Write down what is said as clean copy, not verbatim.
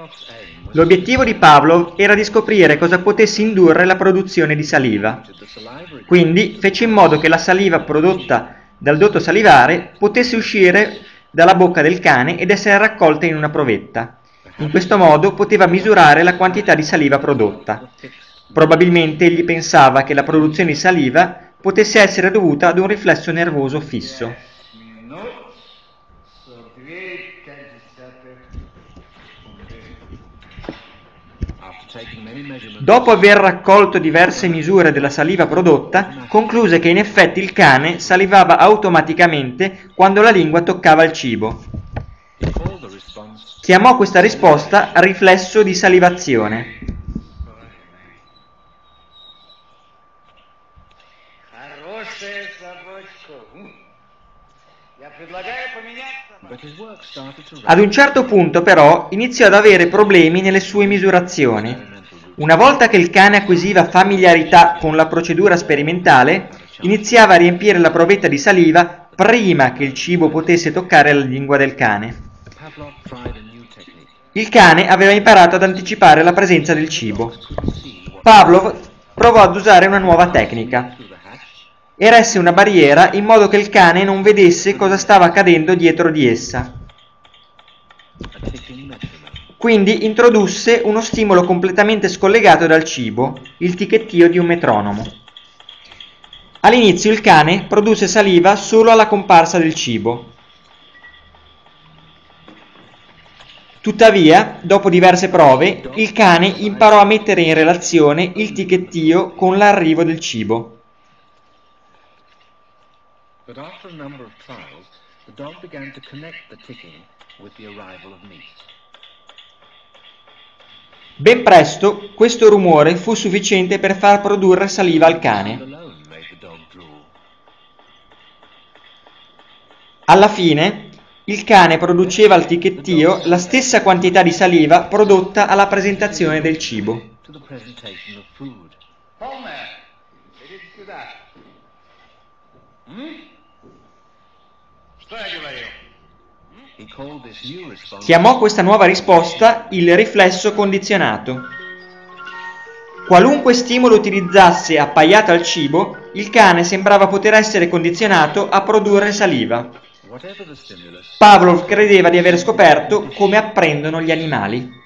L'obiettivo di Pavlov era di scoprire cosa potesse indurre la produzione di saliva. Quindi fece in modo che la saliva prodotta dal dotto salivare potesse uscire dalla bocca del cane ed essere raccolta in una provetta. In questo modo poteva misurare la quantità di saliva prodotta. Probabilmente egli pensava che la produzione di saliva potesse essere dovuta ad un riflesso nervoso fisso. Dopo aver raccolto diverse misure della saliva prodotta, concluse che in effetti il cane salivava automaticamente quando la lingua toccava il cibo. Chiamò questa risposta riflesso di salivazione. Ad un certo punto però iniziò ad avere problemi nelle sue misurazioni. Una volta che il cane acquisiva familiarità con la procedura sperimentale, iniziava a riempire la provetta di saliva prima che il cibo potesse toccare la lingua del cane. Il cane aveva imparato ad anticipare la presenza del cibo. Pavlov provò ad usare una nuova tecnica. Eresse una barriera in modo che il cane non vedesse cosa stava accadendo dietro di essa. Quindi introdusse uno stimolo completamente scollegato dal cibo, il ticchettio di un metronomo. All'inizio il cane produsse saliva solo alla comparsa del cibo. Tuttavia, dopo diverse prove, il cane imparò a mettere in relazione il ticchettio con l'arrivo del cibo. But after a number of trials, the dog began to connect the ticking with the arrival of meat. Ben presto, questo rumore fu sufficiente per far produrre saliva al cane. Alla fine, il cane produceva al ticchettio la stessa quantità di saliva prodotta alla presentazione del cibo. Chiamò questa nuova risposta il riflesso condizionato. Qualunque stimolo utilizzasse appaiato al cibo, il cane sembrava poter essere condizionato a produrre saliva. Pavlov credeva di aver scoperto come apprendono gli animali.